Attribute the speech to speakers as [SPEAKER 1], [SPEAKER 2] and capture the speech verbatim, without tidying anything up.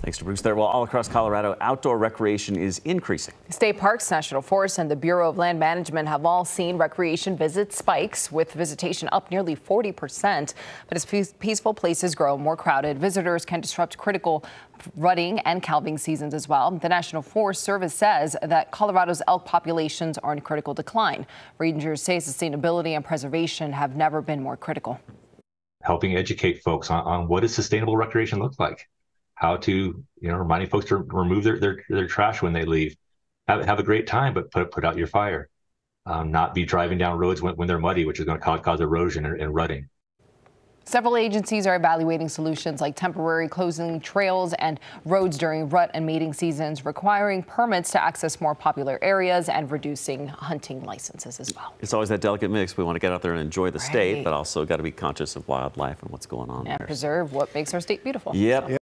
[SPEAKER 1] Thanks to Bruce there. Well, all across Colorado, outdoor recreation is increasing. State parks, National Forests, and the Bureau of Land Management have all seen recreation visit spikes, with visitation up nearly forty percent. But as peaceful places grow more crowded, visitors can disrupt critical rutting and calving seasons as well. The National Forest Service says that Colorado's elk populations are in critical decline. Rangers say sustainability and preservation have never been more critical.
[SPEAKER 2] Helping educate folks on, on what does sustainable recreation look like, how to, you know, reminding folks to remove their, their, their trash when they leave, have, have a great time, but put, put out your fire, um, not be driving down roads when, when they're muddy, which is going to cause, cause erosion and, and rutting.
[SPEAKER 1] Several agencies are evaluating solutions like temporary closing trails and roads during rut and mating seasons, requiring permits to access more popular areas and reducing hunting licenses as well. It's always that delicate mix. We want to get out there and enjoy the right. state, but also got to be conscious of wildlife and what's going on
[SPEAKER 3] and
[SPEAKER 1] there.
[SPEAKER 3] Preserve what makes our state beautiful.
[SPEAKER 1] Yep. yep.